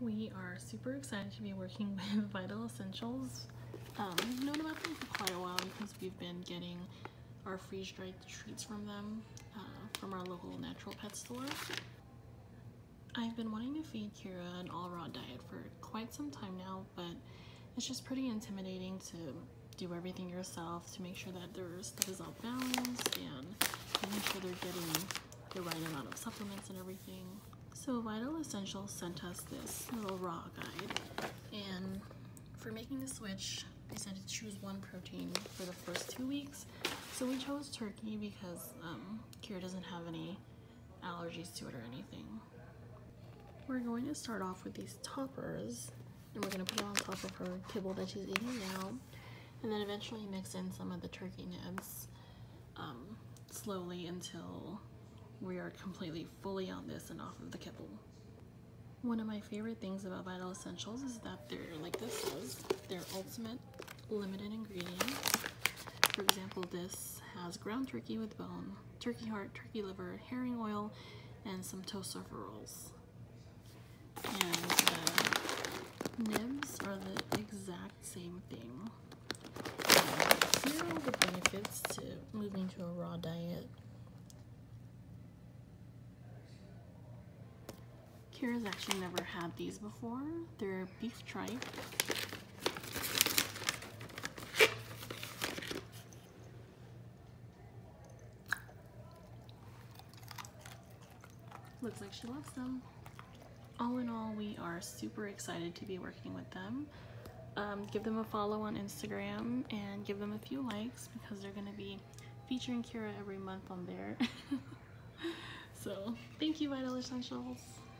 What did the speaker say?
We are super excited to be working with Vital Essentials. We've known about them for quite a while because we've been getting our freeze-dried treats from them from our local natural pet store. I've been wanting to feed Kira an all-raw diet for quite some time now, but it's just pretty intimidating to do everything yourself to make sure that their stuff is all balanced and making sure they're getting the right amount of supplements and everything. So Vital Essentials sent us this little raw guide, and for making the switch, they said to choose one protein for the first 2 weeks. So we chose turkey because Kira doesn't have any allergies to it or anything. We're going to start off with these toppers, and we're going to put it on top of her kibble that she's eating now, and then eventually mix in some of the turkey nibs slowly until we are completely fully on this and off of the kibble. One of my favorite things about Vital Essentials is that they're, like this says, they're ultimate limited ingredients. For example, this has ground turkey with bone, turkey heart, turkey liver, herring oil, and some toast rolls. And the nibs are the exact same thing. Here are all the benefits to moving to a raw diet. Kira's actually never had these before. They're beef tripe. Looks like she loves them. All in all, we are super excited to be working with them. Give them a follow on Instagram and give them a few likes because they're going to be featuring Kira every month on there. So, thank you, Vital Essentials.